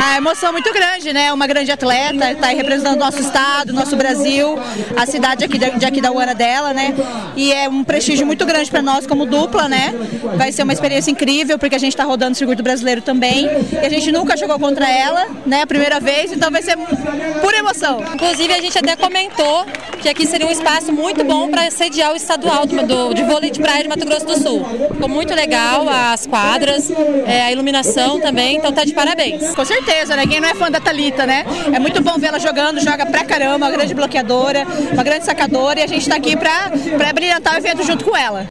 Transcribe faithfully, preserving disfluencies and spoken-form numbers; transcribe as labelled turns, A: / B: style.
A: A emoção muito grande, né? Uma grande atleta, está aí representando nosso estado, nosso Brasil, a cidade aqui de, de Aquidauana dela, né? E é um prestígio muito grande para nós como dupla, né? Vai ser uma experiência incrível, porque a gente está rodando o circuito brasileiro também. E a gente nunca jogou contra ela, né? A primeira vez, então vai ser pura emoção.
B: Inclusive, a gente até comentou que aqui seria um espaço muito bom para sediar o estadual do, do, de vôlei de praia de Mato Grosso do Sul. Ficou muito legal as quadras, é, a iluminação também, então tá de parabéns.
A: Com certeza, né? Quem não é fã da Thalita, né? É muito bom ver ela jogando, joga pra caramba, uma grande bloqueadora, uma grande sacadora, e a gente tá aqui pra, pra brilhantar o evento junto com ela.